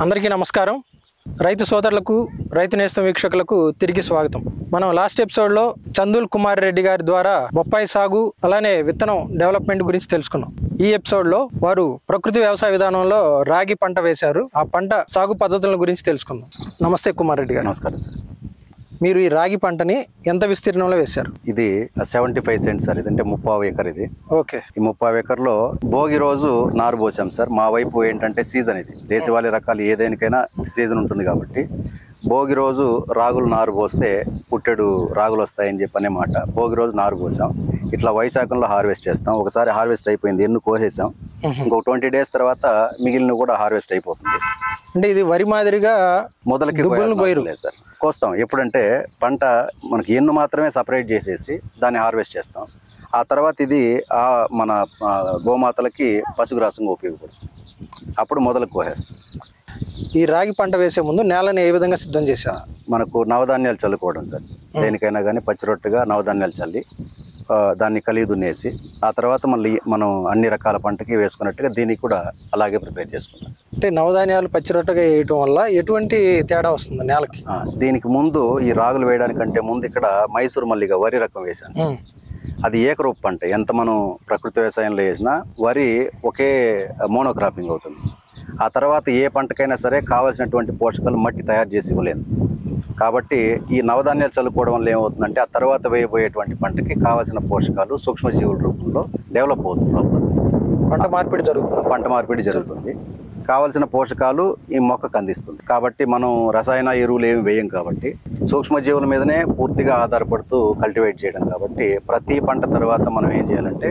అందరికీ నమస్కారం. రైతు సోదరులకు, రైతు నేస్తం వీక్షకులకు తిరిగి స్వాగతం. మనం లాస్ట్ ఎపిసోడ్లో చందూల్ కుమార్ రెడ్డి గారి ద్వారా బొప్పాయి సాగు అలానే విత్తనం డెవలప్మెంట్ గురించి తెలుసుకున్నాం. ఈ ఎపిసోడ్లో వారు ప్రకృతి వ్యవసాయ విధానంలో రాగి పంట వేశారు. ఆ పంట సాగు పద్ధతుల గురించి తెలుసుకుందాం. నమస్తే కుమార్ రెడ్డి గారు. నమస్కారం సార్. మీరు ఈ రాగి పంటని ఎంత విస్తీర్ణంలో వేశారు? ఇది 75 సెంట్స్ సార్. ఇదంటే 30 ఎకర్. ఇది ఓకే. ఈ 30 ఎకర్లో భోగి రోజు నారు పోసాం సార్. మా వైపు ఏంటంటే సీజన్ ఇది, దేశవాళీ రకాలు ఏదేనికైనా సీజన్ ఉంటుంది కాబట్టి భోగి రోజు రాగులు నారు పోస్తే పుట్టెడు రాగులు వస్తాయని చెప్పనే మాట. భోగి రోజు నారు పోసాం. ఇట్లా వైశాఖంలో హార్వెస్ట్ చేస్తాం. ఒకసారి హార్వెస్ట్ అయిపోయింది, ఎన్ను కోసేసాం. ఇంకొక 20 డేస్ తర్వాత మిగిలిన కూడా హార్వెస్ట్ అయిపోతుంది. అంటే ఇది వరి మాదిరిగా మొదలకి లేదు సార్, కోస్తాం. ఎప్పుడంటే పంట మనకి ఎన్ను మాత్రమే సపరేట్ చేసేసి దాన్ని హార్వెస్ట్ చేస్తాం. ఆ తర్వాత ఇది మన గోమాతలకి పశుగ్రాసంగా ఉపయోగపడుతుంది. అప్పుడు మొదలకు కోసేస్తాం. ఈ రాగి పంట వేసే ముందు నేలని ఏ విధంగా సిద్ధం చేశారు? మనకు నవధాన్యాలు చల్లుకోవడం సార్. దేనికైనా కానీ పచ్చి రొట్టెగా నవధాన్యాలు చల్లి దాన్ని కలిగి దున్నేసి ఆ తర్వాత మళ్ళీ మనం అన్ని రకాల పంటకి వేసుకున్నట్టుగా దీనికి కూడా అలాగే ప్రిపేర్ చేసుకున్నాం. అంటే నవధాన్యాలు పచ్చి రొట్టెగా వేయటం వల్ల ఎటువంటి తేడా వస్తుంది నేలకి? దీనికి ముందు ఈ రాగులు వేయడానికంటే ముందు ఇక్కడ మైసూర్ మల్లిగా వరి రకం వేసాను సార్. అది ఏకరూప పంట. ఎంత మనం ప్రకృతి వ్యవసాయంలో వేసినా వరి ఒకే మోనోక్రాపింగ్ అవుతుంది. ఆ తర్వాత ఏ పంటకైనా సరే కావాల్సినటువంటి పోషకాలు మట్టి తయారు చేసి ఇవ్వలేదు. కాబట్టి ఈ నవధాన్యాలు చల్లుకోవడం వల్ల ఏమవుతుందంటే ఆ తర్వాత వేయబోయేటువంటి పంటకి కావాల్సిన పోషకాలు సూక్ష్మజీవుల రూపంలో డెవలప్ అవుతుంది. పంట మార్పిడి జరుగుతుంది. కావలసిన పోషకాలు ఈ మొక్కకు అందిస్తుంది. కాబట్టి మనం రసాయన ఎరువులు ఏమి వేయం కాబట్టి సూక్ష్మజీవుల మీదనే పూర్తిగా ఆధారపడుతూ కల్టివేట్ చేయడం కాబట్టి ప్రతి పంట తర్వాత మనం ఏం చేయాలంటే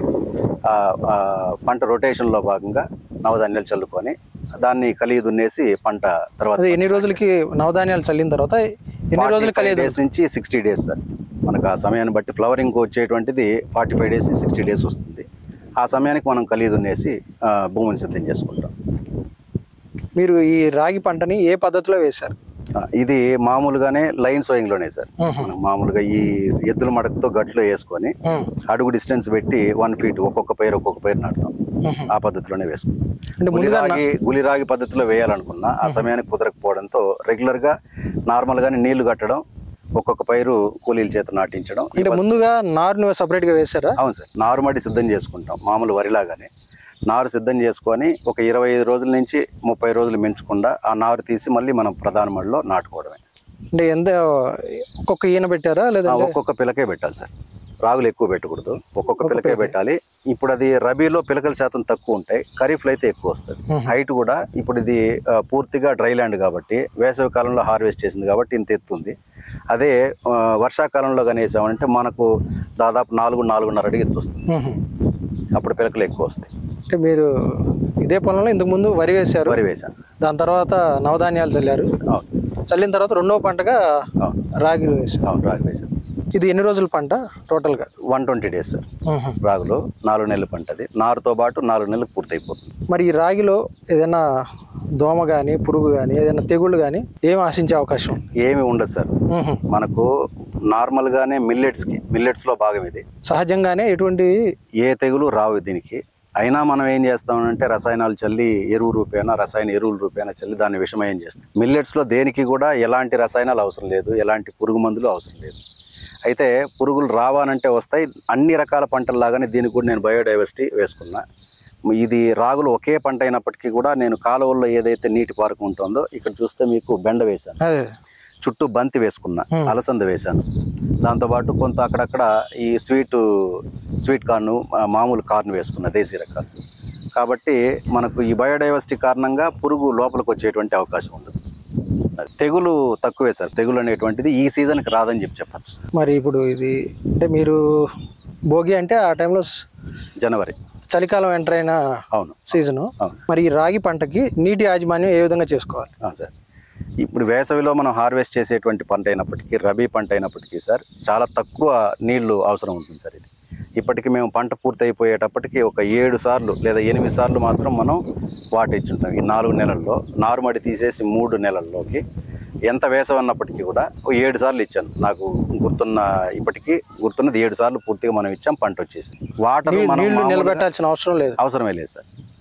పంట రొటేషన్లో భాగంగా నవధాన్యాలు చల్లుకొని దాన్ని కలిగి దున్నేసి పంట తర్వాత ఎన్ని రోజులకి నవధాన్యాలు చల్లిన తర్వాత ఎన్ని రోజులు 45 డేస్ నుంచి 60 డేస్ సార్. మనకు ఆ సమయాన్ని బట్టి ఫ్లవరింగ్ వచ్చేటువంటిది 45 డేస్ 60 డేస్ వస్తుంది. ఆ సమయానికి మనం కలిగి దున్నేసి భూమిని సిద్ధం చేసుకుంటాం. మీరు ఈ రాగి పంటని ఏ పద్ధతిలో వేశారు? ఇది మామూలుగానే లైన్ సోయింగ్లోనే సార్. మామూలుగా ఈ ఎద్దుల మడకతో గట్లో వేసుకొని అడుగు డిస్టెన్స్ పెట్టి 1 ఫీట్ ఒక్కొక్క పైరు నాటుతాం. ఆ పద్ధతిలోనే వేసుకుంటాం. గులిరాగి పద్ధతిలో వేయాలనుకున్నా ఆ సమయానికి కుదరకపోవడంతో రెగ్యులర్గా నార్మల్గానే నీళ్లు కట్టడం, ఒక్కొక్క పైరు కూలీల చేత నాటించడం. అంటే ముందుగా నారును సపరేట్గా వేశారా? అవును సార్. నారుమడి సిద్ధం చేసుకుంటాం మామూలు వరిలాగానే. నారు సిద్ధం చేసుకొని ఒక 25 రోజుల నుంచి 30 రోజులు మించకుండా ఆ నారు తీసి మళ్ళీ మనం ప్రధాన మడిలో నాటుకోవడమే. అంటే ఎంత ఒక్కొక్క ఈయన పెట్టారా లేదా? ఒక్కొక్క పిలకే పెట్టాలి సార్. రాగులు ఎక్కువ పెట్టకూడదు, ఒక్కొక్క పిలకే పెట్టాలి. ఇప్పుడు అది రబీలో పిలకల శాతం తక్కువ ఉంటాయి, ఖరీఫ్లో అయితే ఎక్కువ వస్తుంది. హైట్ కూడా ఇప్పుడు ఇది పూర్తిగా డ్రై ల్యాండ్ కాబట్టి వేసవి కాలంలో హార్వెస్ట్ చేసింది కాబట్టి ఇంత ఎత్తుంది. అదే వర్షాకాలంలో కానీ వేసామంటే మనకు దాదాపు 4-4.5 అడుగు ఎత్తు వస్తుంది. అప్పుడు పిలకలు ఎక్కువ వస్తాయి. అంటే మీరు ఇదే పొలంలో ఇంతకు ముందు వరి వేశారు? వరి వేశాను. దాని తర్వాత నవధాన్యాలు చల్లారు. చల్లిన తర్వాత రెండవ పంటగా రాగి వేశారు. రాగి వేశాను. ఇది ఎన్ని రోజుల పంట టోటల్గా? 120 డేస్ సార్. రాగులో 4 నెలల పంట. అది నారుతో పాటు 4 నెలలకు పూర్తయిపోతుంది. మరి ఈ రాగిలో ఏదైనా దోమ కానీ పురుగు కానీ ఏదైనా తెగుళ్ళు కానీ ఏమి ఆశించే అవకాశం? ఏమి ఉండదు సార్. మనకు నార్మల్గానే మిల్లెట్స్లో భాగం ఇది. సహజంగానే ఎటువంటి ఏ తెగులు రావు దీనికి. అయినా మనం ఏం చేస్తామంటే రసాయనాలు చల్లి రసాయన ఎరువుల రూపేణా చల్లి దాన్ని విషమయం చేస్తాం. మిల్లెట్స్లో దేనికి కూడా ఎలాంటి రసాయనాలు అవసరం లేదు, ఎలాంటి పురుగు మందులు అవసరం లేదు. అయితే పురుగులు రావాలంటే వస్తాయి. అన్ని రకాల పంటల్లాగానే దీనికి కూడా నేను బయోడైవర్సిటీ వేసుకున్నా. ఇది రాగులు ఒకే పంట అయినప్పటికీ కూడా నేను కాలువల్లో ఏదైతే నీటి పార్కు ఉంటుందో ఇక్కడ చూస్తే మీకు బెండ వేశాను, చుట్టూ బంతి వేసుకున్నా, అలసంద వేశాను. దాంతోపాటు కొంత అక్కడక్కడ ఈ స్వీట్ కార్న్, మామూలు కార్న్ వేసుకున్న దేశీ రకాలు. కాబట్టి మనకు ఈ బయోడైవర్సిటీ కారణంగా పురుగు లోపలికి వచ్చేటువంటి అవకాశం ఉండదు. తెగులు తక్కువే సార్. తెగులు అనేటువంటిది ఈ సీజన్కి రాదని చెప్పచ్చు. మరి ఇప్పుడు ఇది అంటే మీరు భోగి అంటే ఆ టైంలో జనవరి చలికాలం ఎంటర్ అయిన సీజను. మరి ఈ రాగి పంటకి నీటి యాజమాన్యం ఏ విధంగా చేసుకోవాలి సార్? ఇప్పుడు వేసవిలో మనం హార్వెస్ట్ చేసేటువంటి పంట అయినప్పటికీ, రబీ పంట అయినప్పటికీ సార్ చాలా తక్కువ నీళ్లు అవసరం ఉంటుంది సార్. ఇది ఇప్పటికి మేము పంట పూర్తి అయిపోయేటప్పటికి ఒక 7 సార్లు లేదా 8 సార్లు మాత్రం మనం వాటర్ ఇచ్చుంటాం. ఈ 4 నెలల్లో నారుమడి తీసేసి 3 నెలల్లోకి ఎంత వేసవన్నప్పటికీ కూడా 7 సార్లు ఇచ్చాను. నాకు ఇప్పటికీ గుర్తున్నది 7 సార్లు పూర్తిగా మనం ఇచ్చాం. పంట వచ్చేసి వాటర్ మనం నిలబెట్టాల్సిన అవసరమే లేదు సార్.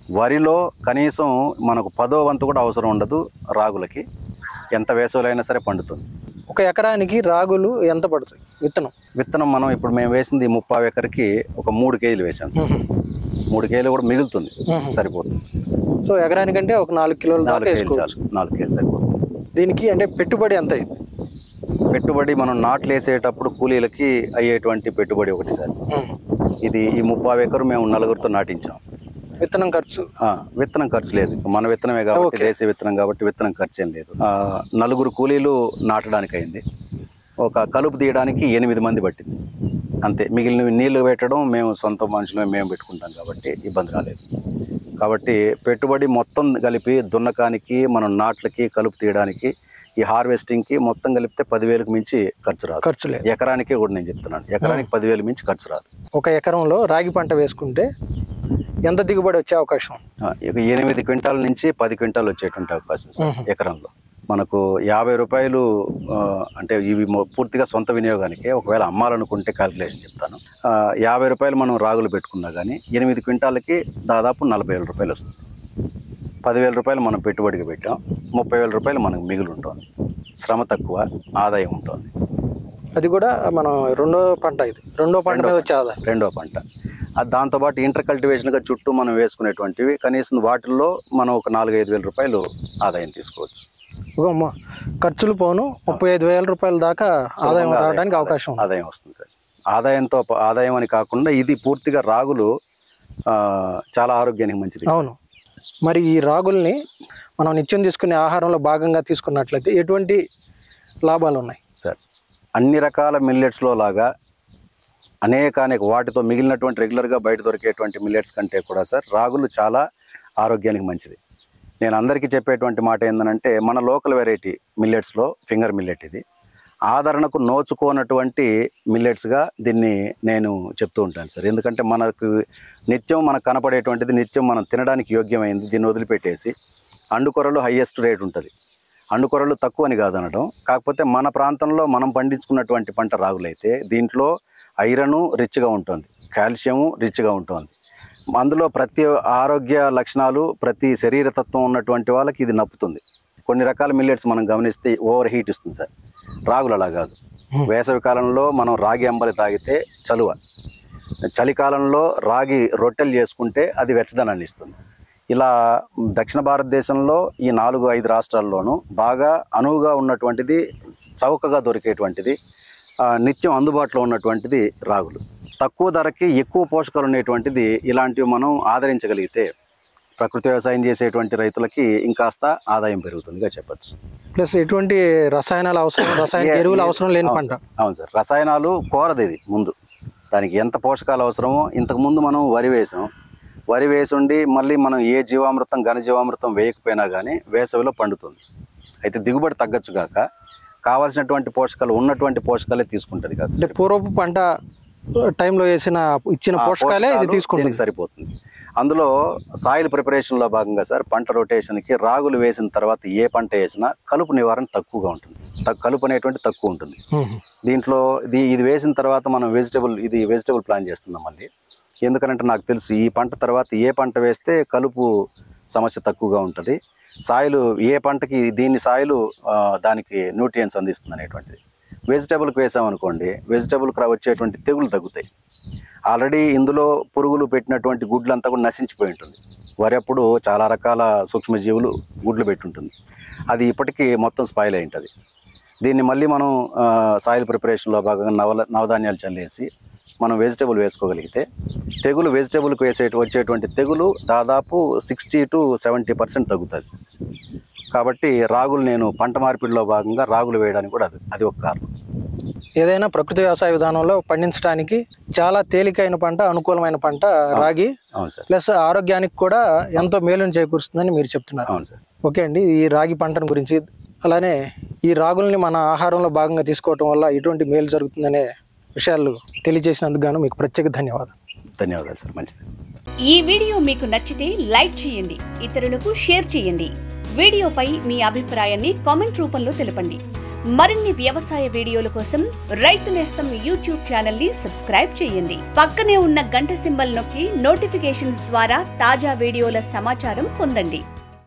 వరిలో కనీసం మనకు 10వ వంతు కూడా అవసరం ఉండదు రాగులకి. ఎంత వేసవిలైనా సరే పండుతుంది. ఒక ఎకరానికి రాగులు ఎంత పడుతుంది విత్తనం? మనం ఇప్పుడు మేము వేసింది 30 ఎకరకి ఒక 3 కేజీలు వేసాం సార్. 3 కేజీలు కూడా మిగులుతుంది, సరిపోతుంది. సో ఎకరానికంటే ఒక 4 కిలోలు 4 కేజీలు సరిపోతుంది. దీనికి అంటే పెట్టుబడి ఎంత అయింది? పెట్టుబడి మనం నాట్లు వేసేటప్పుడు కూలీలకి అయ్యేటువంటి పెట్టుబడి ఒకటి సార్. ఇది ఈ 30 ఎకరు మేము 4గురితో నాటించాం. విత్తనం ఖర్చు లేదు, మన విత్తనమే కాబట్టి, దేశీయ విత్తనం కాబట్టి విత్తనం ఖర్చు ఏం లేదు. 4 కూలీలు నాటడానికి అయింది. ఒక కలుపు తీయడానికి 8 మంది పట్టింది అంతే. మిగిలిన నీళ్లు పెట్టడం మేము సొంత మనుషులమే మేము పెట్టుకుంటాం కాబట్టి ఇబ్బంది రాలేదు. కాబట్టి పెట్టుబడి మొత్తం కలిపి దున్నకానికి, మనం నాట్లకి, కలుపు తీయడానికి, ఈ హార్వెస్టింగ్కి మొత్తం కలిపితే 10,000కు మించి ఖర్చు లేదు. ఎకరానికే కూడా నేను చెప్తున్నాను, ఎకరానికి 10,000 మించి ఖర్చు రాదు. ఒక ఎకరంలో రాగి పంట వేసుకుంటే ఎంత దిగుబడి వచ్చే అవకాశం? 8 క్వింటాల నుంచి 10 క్వింటాలు వచ్చేటువంటి అవకాశం సార్ ఎకరంలో. మనకు 50 రూపాయలు అంటే ఇవి పూర్తిగా సొంత వినియోగానికి. ఒకవేళ అమ్మాలనుకుంటే క్యాల్కులేషన్ చెప్తాను. 50 రూపాయలు మనం రాగులు పెట్టుకున్నా కానీ 8 క్వింటాలకి దాదాపు 40,000 రూపాయలు వస్తుంది. 10,000 రూపాయలు మనం పెట్టుబడికి పెట్టాం, 30,000 రూపాయలు మనకు మిగులు ఉంటుంది. శ్రమ తక్కువ, ఆదాయం ఉంటుంది. అది కూడా మనం రెండో పంట మీద వచ్చే ఆదాయం. రెండో పంట. దాంతోపాటు ఇంటర్ కల్టివేషన్గా చుట్టూ మనం వేసుకునేటువంటివి కనీసం వాటిల్లో మనం ఒక 4-5 వేల రూపాయలు ఆదాయం తీసుకోవచ్చు. ఖర్చులు పోను 35,000 రూపాయల దాకా ఆదాయం రావడానికి అవకాశం ఆదాయం వస్తుంది సార్. ఆదాయం అని కాకుండా ఇది పూర్తిగా రాగులు చాలా ఆరోగ్యానికి మంచిది. అవును. మరి ఈ రాగుల్ని మనం నిత్యం తీసుకునే ఆహారంలో భాగంగా తీసుకున్నట్లయితే ఎటువంటి లాభాలు ఉన్నాయి సార్? అన్ని రకాల మిల్లెట్స్లో లాగా అనేక వాటితో మిగిలినటువంటి రెగ్యులర్గా బయట దొరికేటువంటి మిల్లెట్స్ కంటే కూడా సార్ రాగులు చాలా ఆరోగ్యానికి మంచిది. నేను అందరికీ చెప్పేటువంటి మాట ఏంటంటే, మన లోకల్ వెరైటీ మిల్లెట్స్లో ఫింగర్ మిల్లెట్ ఇది ఆదరణకు నోచుకోనటువంటి మిల్లెట్స్గా దీన్ని నేను చెప్తూ ఉంటాను సార్. ఎందుకంటే మనకు కనపడేటువంటిది నిత్యం మనం తినడానికి యోగ్యమైంది. దీన్ని వదిలిపెట్టేసి అండుకొరలు హయ్యెస్ట్ రేట్ ఉంటుంది. అండుకొరలు తక్కువ అని కాదనడం, కాకపోతే మన ప్రాంతంలో మనం పండించుకున్నటువంటి పంట రాగులైతే దీంట్లో ఐరను రిచ్గా ఉంటుంది, కాల్షియము రిచ్గా ఉంటుంది. అందులో ప్రతి ఆరోగ్య లక్షణాలు, ప్రతి శరీరతత్వం ఉన్నటువంటి వాళ్ళకి ఇది నప్పుతుంది. కొన్ని రకాల మిల్లెట్స్ మనం గమనిస్తే ఓవర్ హీట్ ఇస్తుంది సార్. రాగులు అలా కాదు. వేసవి కాలంలో మనం రాగి అంబలి తాగితే చలువ, చలికాలంలో రాగి రొట్టెలు చేసుకుంటే అది వెచ్చదనాన్ని ఇస్తుంది. ఇలా దక్షిణ భారతదేశంలో ఈ 4-5 రాష్ట్రాల్లోనూ బాగా అనువుగా ఉన్నటువంటిది, చౌకగా దొరికేటువంటిది, నిత్యం అందుబాటులో ఉన్నటువంటిది రాగులు. తక్కువ ధరకి ఎక్కువ పోషకాలు ఉండేటువంటిది ఇలాంటివి మనం ఆదరించగలిగితే ప్రకృతి వ్యవసాయం చేసేటువంటి రైతులకి ఇంకాస్త ఆదాయం పెరుగుతుందిగా చెప్పచ్చు. ప్లస్ ఎటువంటి రసాయన ఎరువులు అవసరం లేని పంట. అవును సార్. రసాయనాలు కోరదు ఇది. ముందు దానికి ఎంత పోషకాలు అవసరమో, ఇంతకుముందు మనం వరి వేసుండి మళ్ళీ మనం ఏ జీవామృతం, ఘనజీవామృతం వేయకపోయినా కానీ వేసవిలో పండుతుంది. అయితే దిగుబడి తగ్గచ్చు కాక కావాల్సినటువంటి పోషకాలు ఉన్నటువంటి పోషకాలే తీసుకుంటుంది కాదు. పూర్వపు పంట టైంలో ఇచ్చిన పోషకాలే ఇది తీసుకుంటే సరిపోతుంది. అందులో సాయిల్ ప్రిపరేషన్లో భాగంగా సార్ పంట రొటేషన్కి రాగులు వేసిన తర్వాత ఏ పంట వేసినా కలుపు నివారణ తక్కువగా ఉంటుంది. కలుపు అనేటువంటి తక్కువ ఉంటుంది దీంట్లో. ఇది వేసిన తర్వాత మనం వెజిటబుల్ ప్లాన్ చేస్తున్నాం మళ్ళీ. ఎందుకంటే నాకు తెలుసు ఈ పంట తర్వాత ఏ పంట వేస్తే కలుపు సమస్య తక్కువగా ఉంటుంది. సాయిలు ఏ పంటకి సాయిలు దానికి న్యూట్రియంట్స్ అందిస్తుంది అనేటువంటిది. వెజిటబుల్కి వేసామనుకోండి, వెజిటబుల్కి వచ్చేటువంటి తెగులు తగ్గుతాయి. ఆల్రెడీ ఇందులో పురుగులు పెట్టినటువంటి గుడ్లంతా కూడా నశించిపోయి ఉంటుంది. వరి అప్పుడు చాలా రకాల సూక్ష్మజీవులు గుడ్లు పెట్టుంటుంది, అది ఇప్పటికీ మొత్తం స్పాయిల్ అయి ఉంటుంది. దీన్ని మళ్ళీ మనం సాయిల్ ప్రిపరేషన్లో భాగంగా నవధాన్యాలు చల్లేసి మనం వెజిటబుల్ వేసుకోగలిగితే వెజిటబుల్కి వచ్చేటువంటి తెగులు దాదాపు 60 to 70% తగ్గుతుంది. కాబట్టి రాగులు నేను పంట మార్పిడిలో భాగంగా రాగులు వేయడానికి కూడా అది ఒక కారణం. ఏదైనా ప్రకృతి వ్యవసాయ విధానంలో పండించడానికి చాలా తేలికైన పంట, అనుకూలమైన పంట రాగి. ప్లస్ ఆరోగ్యానికి కూడా ఎంతో మేలుని చేకూరుస్తుందని మీరు చెప్తున్నారు. అవును సార్. ఓకే అండి, ఈ రాగి పంటను గురించి, అలానే ఈ రాగుల్ని మన ఆహారంలో భాగంగా తీసుకోవటం వల్ల ఎటువంటి మేలు జరుగుతుందనే విషయాలు తెలియజేసినందుకు గాను మీకు ప్రత్యేక ధన్యవాదాలు. ధన్యవాదాలు సార్. మంచిది. ఈ వీడియో మీకు నచ్చితే లైక్ చేయండి, ఇతరులకు షేర్ చేయండి. వీడియోపై మీ అభిప్రాయాన్ని కామెంట్ రూపంలో తెలపండి. మరిన్ని వ్యవసాయ వీడియోల కోసం రైతు నేస్తం యూట్యూబ్ ఛానల్ ని సబ్స్క్రైబ్ చేయండి. పక్కనే ఉన్న గంట సింబల్ నొక్కి నోటిఫికేషన్స్ ద్వారా తాజా వీడియోల సమాచారం పొందండి.